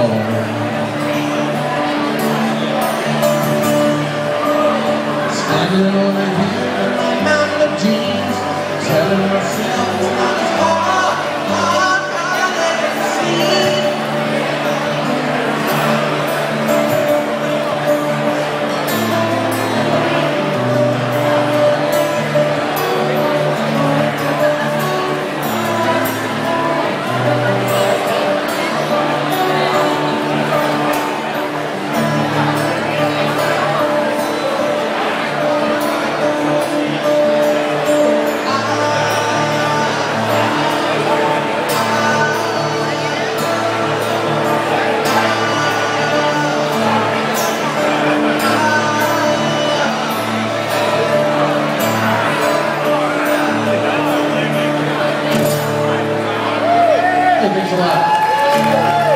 Standing over here in my mountain of jeans, telling myself not as hard as I can see. Thanks a lot.